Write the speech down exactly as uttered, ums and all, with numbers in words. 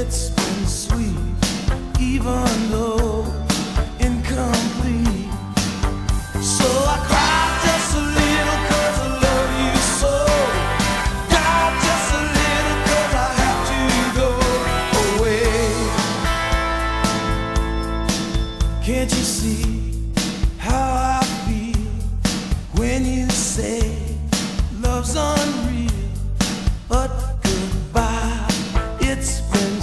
It's been sweet, even though incomplete. So I cried just a little 'cause I love you so. Died just a little 'cause I have to go away. Can't you see how I feel when you say love's unreal? But goodbye, it's been